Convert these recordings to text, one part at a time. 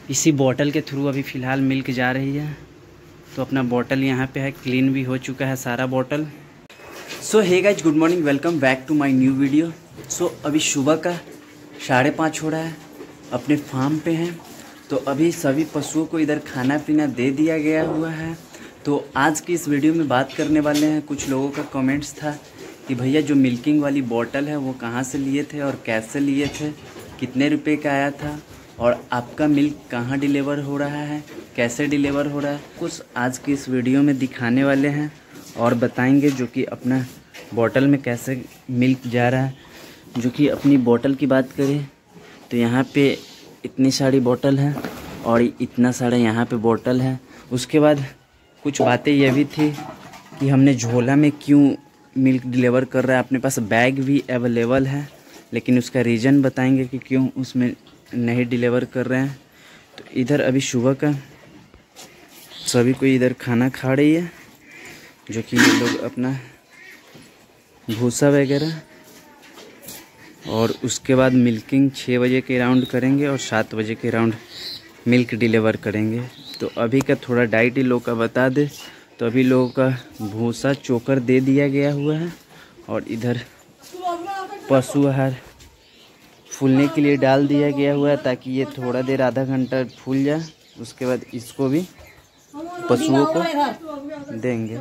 इसी बॉटल के थ्रू अभी फ़िलहाल मिल्क जा रही है। तो अपना बॉटल यहाँ पे है, क्लीन भी हो चुका है सारा bottle. So hey guys, good morning, welcome back to my new video. So अभी सुबह का 5:30 हो रहा है, अपने फार्म पे हैं। तो अभी सभी पशुओं को इधर खाना पीना दे दिया गया हुआ है। तो आज की इस वीडियो में बात करने वाले हैं, कुछ लोगों का कमेंट्स था कि भैया जो मिल्किंग वाली बॉटल है वो कहाँ से लिए थे और कैसे लिए थे, कितने रुपए का आया था और आपका मिल्क कहाँ डिलीवर हो रहा है, कैसे डिलीवर हो रहा है, कुछ आज की इस वीडियो में दिखाने वाले हैं और बताएंगे जो कि अपना बॉटल में कैसे मिल्क जा रहा है। जो कि अपनी बॉटल की बात करें तो यहाँ पे इतनी सारी बॉटल है और इतना सारा यहाँ पे बॉटल है। उसके बाद कुछ बातें ये भी थी कि हमने झोला में क्यों मिल्क डिलीवर कर रहा है, अपने पास बैग भी अवेलेबल है, लेकिन उसका रीज़न बताएंगे कि क्यों उसमें नहीं डिलीवर कर रहे हैं। तो इधर अभी सुबह का सभी कोई इधर खाना खा रही है, जो कि ये लोग अपना भूसा वगैरह, और उसके बाद मिल्किंग 6 बजे के राउंड करेंगे और 7 बजे के राउंड मिल्क डिलीवर करेंगे। तो अभी का थोड़ा डाइट ही लोग का बता दे। तो अभी लोगों का भूसा चोकर दे दिया गया हुआ है और इधर पशु आहार फूलने के लिए डाल दिया गया हुआ है, ताकि ये थोड़ा देर आधा घंटा फूल जाए। उसके बाद इसको भी पशुओं को देंगे।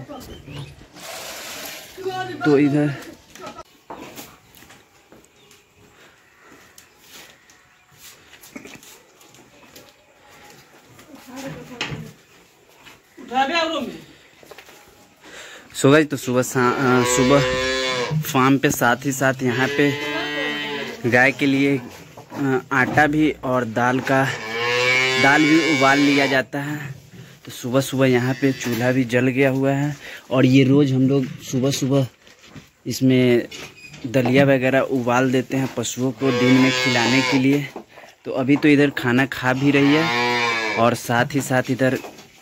तो इधर तो सुबह फार्म पे साथ ही साथ यहाँ पे गाय के लिए आटा भी और दाल भी उबाल लिया जाता है। तो सुबह सुबह यहाँ पे चूल्हा भी जल गया हुआ है और ये रोज़ हम लोग सुबह सुबह इसमें दलिया वगैरह उबाल देते हैं पशुओं को दिन में खिलाने के लिए। तो अभी तो इधर खाना खा भी रही है और साथ ही साथ इधर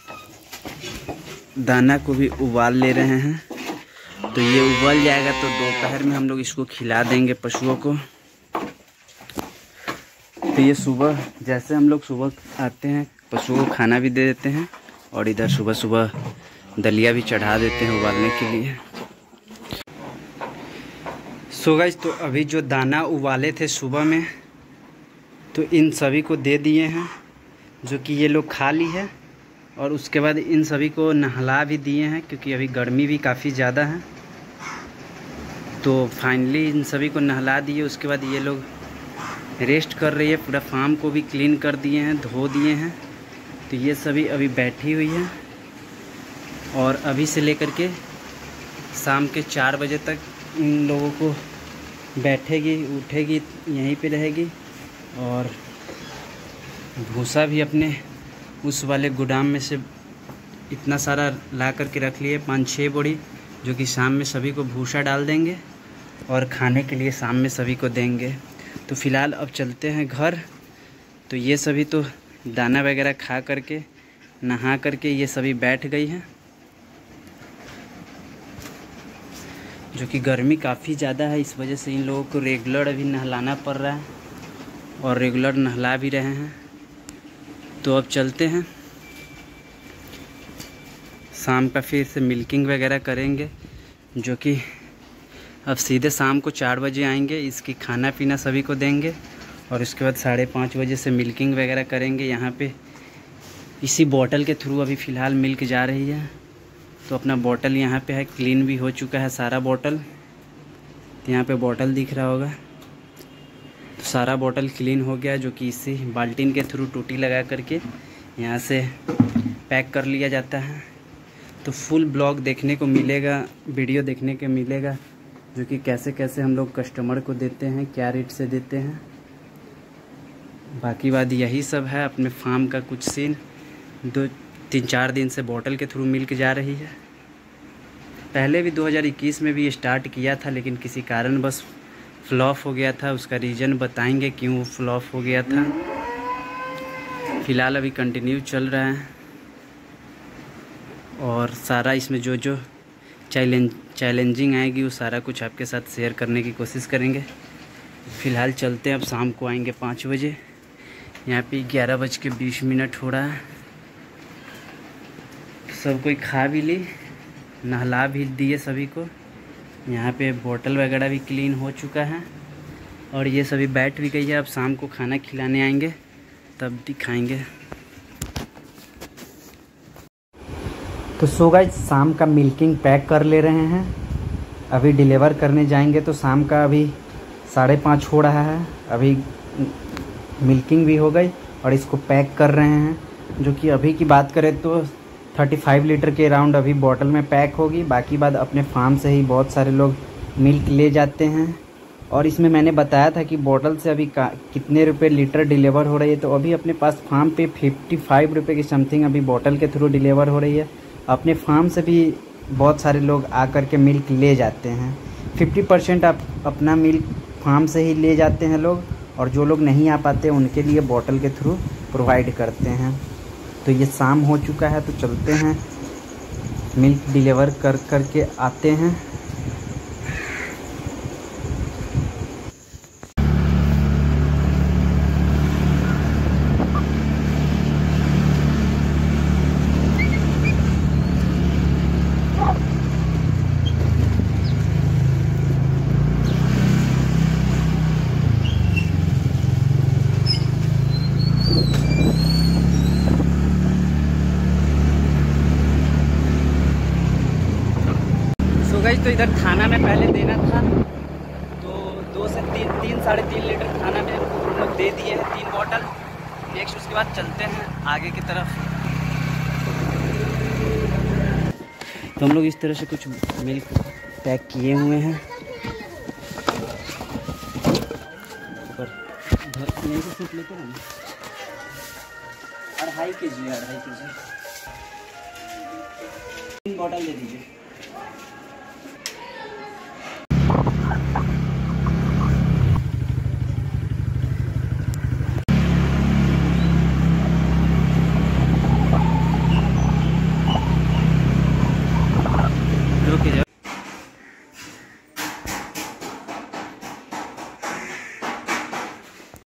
दाना को भी उबाल ले रहे हैं। तो ये उबल जाएगा तो दोपहर में हम लोग इसको खिला देंगे पशुओं को। तो ये सुबह जैसे हम लोग सुबह आते हैं पशुओं को खाना भी दे देते हैं और इधर सुबह सुबह दलिया भी चढ़ा देते हैं उबालने के लिए। सो गाइस, तो अभी जो दाना उबाले थे सुबह में तो इन सभी को दे दिए हैं, जो कि ये लोग खा ली है। और उसके बाद इन सभी को नहला भी दिए हैं, क्योंकि अभी गर्मी भी काफ़ी ज़्यादा है। तो फाइनली इन सभी को नहला दिए। उसके बाद ये लोग रेस्ट कर रही है। पूरा फार्म को भी क्लीन कर दिए हैं, धो दिए हैं। तो ये सभी अभी बैठी हुई है और अभी से लेकर के शाम के 4 बजे तक इन लोगों को बैठेगी, उठेगी, यहीं पे रहेगी। और भूसा भी अपने उस वाले गोदाम में से इतना सारा ला करके रख लिए, 5-6 बोरी, जो कि शाम में सभी को भूसा डाल देंगे और खाने के लिए शाम में सभी को देंगे। तो फ़िलहाल अब चलते हैं घर। तो ये सभी तो दाना वगैरह खा करके नहा करके ये सभी बैठ गई हैं, जो कि गर्मी काफ़ी ज़्यादा है, इस वजह से इन लोगों को रेगुलर अभी नहलाना पड़ रहा है और रेगुलर नहला भी रहे हैं। तो अब चलते हैं, शाम का फिर से मिल्किंग वगैरह करेंगे, जो कि अब सीधे शाम को 4 बजे आएंगे। इसकी खाना पीना सभी को देंगे और उसके बाद 5:30 बजे से मिल्किंग वगैरह करेंगे। यहाँ पे इसी बॉटल के थ्रू अभी फ़िलहाल मिल्क जा रही है। तो अपना बॉटल यहाँ पे है, क्लीन भी हो चुका है सारा बॉटल। तो यहाँ पे बॉटल दिख रहा होगा, तो सारा बॉटल क्लीन हो गया, जो कि इसी बाल्टीन के थ्रू टूटी लगा करके यहाँ से पैक कर लिया जाता है। तो फुल ब्लॉग देखने को मिलेगा, वीडियो देखने को मिलेगा, जो कि कैसे कैसे हम लोग कस्टमर को देते हैं, क्या रेट से देते हैं। बाकी बात यही सब है अपने फार्म का कुछ सीन। 2-3-4 दिन से बॉटल के थ्रू मिल्क जा रही है। पहले भी 2021 में भी स्टार्ट किया था, लेकिन किसी कारण बस फ्लॉप हो गया था। उसका रीज़न बताएंगे क्यों वो फ्लॉप हो गया था। फ़िलहाल अभी कंटिन्यू चल रहा है और सारा इसमें जो जो चैलेंजिंग आएगी वो सारा कुछ आपके साथ शेयर करने की कोशिश करेंगे। फ़िलहाल चलते हैं, अब शाम को आएंगे 5 बजे। यहाँ पे 11:20 हो रहा है। सब कोई खा भी ली, नहला भी दिए सभी को। यहाँ पे बोतल वगैरह भी क्लीन हो चुका है और ये सभी बैठ भी गई है। अब शाम को खाना खिलाने आएंगे तब दिखाएंगे। तो सो गाइस शाम का मिल्किंग पैक कर ले रहे हैं। अभी डिलीवर करने जाएंगे तो शाम का अभी 5:30 हो रहा है। अभी मिल्किंग भी हो गई और इसको पैक कर रहे हैं, जो कि अभी की बात करें तो 35 लीटर के अराउंड अभी बॉटल में पैक होगी। बाकी बाद अपने फार्म से ही बहुत सारे लोग मिल्क ले जाते हैं। और इसमें मैंने बताया था कि बॉटल से अभी कितने रुपए लीटर डिलीवर हो रही है। तो अभी अपने पास फार्म पे 55 रुपये की समथिंग अभी बॉटल के थ्रू डिलीवर हो रही है। अपने फार्म से भी बहुत सारे लोग आकर के मिल्क ले जाते हैं। 50% आप अपना मिल्क फार्म से ही ले जाते हैं लोग, और जो लोग नहीं आ पाते उनके लिए बॉटल के थ्रू प्रोवाइड करते हैं। तो ये शाम हो चुका है, तो चलते हैं मिल्क डिलीवर कर के आते हैं। तो इधर खाना में पहले देना था, तो 2 से 3 साढ़े 3 लीटर खाना में हम लोग दे दिए हैं 3 बॉटल। नेक्स्ट उसके बाद चलते हैं आगे की तरफ। तो हम लोग इस तरह से कुछ मिल्क पैक किए हुए हैं। यहीं से सूट लेते हैं 2.5 kg 3 बॉटल दे दीजिए।